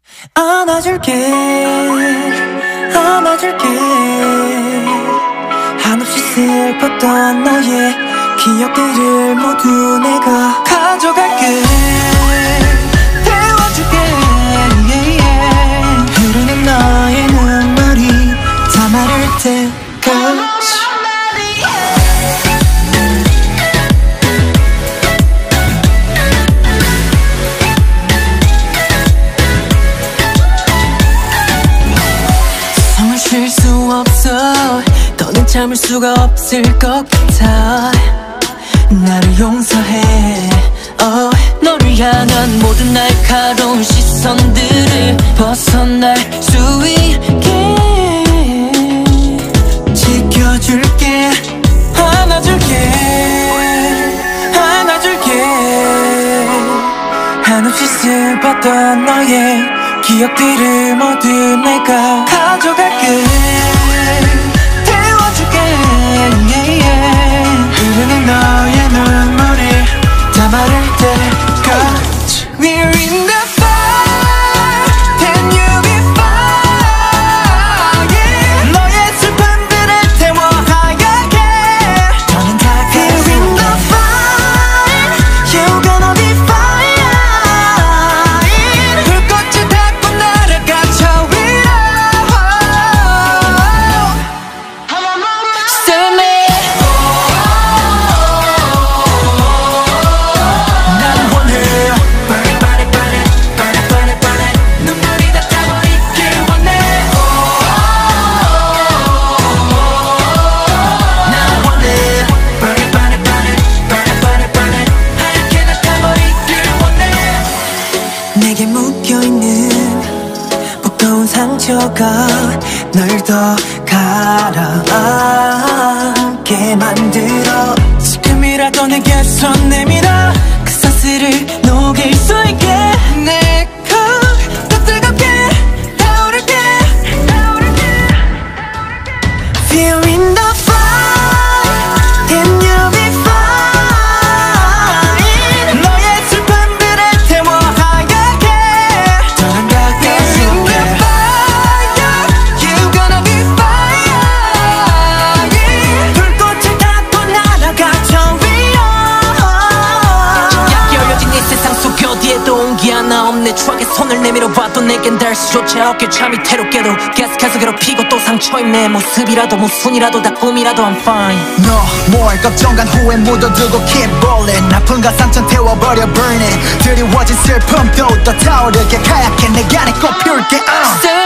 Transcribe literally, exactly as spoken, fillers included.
안아줄게 안아줄게 한없이 슬펐던 너의 기억들을 모두 내가 가져갈게 태워줄게 yeah, yeah. 흐르는 너의 눈물이 다 마를 때까지 쉴 수 없어 더는 참을 수가 없을 것 같아 나를 용서해 oh. 너를 향한 모든 날카로운 시선들을 벗어날 수 있게 지켜줄게 안아줄게 안아줄게 한없이 슬펐던 너의 기억들을 모두 내가 가져갈게 태워줄게 yeah, yeah. 흐르는 너의 눈물이 다 마를 때까지 We're in the fire Can you be fine yeah. 너의 슬픔들을 태워 하얗게 더는 다가서 We're in the fire You're gonna be fine 불꽃을 닦고 날아가 저 위로 Save me 난 원해 Burn it, burn it, burn it, burn it, burn it, burn it 눈물이 다 타버리길 원해 난 원해 Burn it, burn it, burn it, burn it, burn it, burn it 하얗게 다 타버리길 원해 내게 묶여있는 무거운 상처가 널 더 가라앉게 만들어 지금이라도 내게 손 내밀어 그 사슬을 녹일 수 있게 내가 더 뜨겁게 타오를게 Feel in the fire Can you be fine 너의 슬픔들을 태워 하얗게 더는 가까워질게 You're gonna be fire 불꽃을 닦고 날아가 저 위로 약여려진 이 세상 속 어디에도 온기 하나 없네 추억에 손을 내밀어 봐도 내겐 닿을 수조차 없게 잠이 태롭게도 계속해서 괴롭히고 또 상처인 내 모습이라도 무슨이라도 다 꿈이라도 I'm fine 너 뭘 걱정간 후에 묻어두고 keep rolling 아픔과 상처 태워버려 burn it 드리워진 슬픔도 더 타오르게 하얗게 내 안에 꽃 피울게 uh.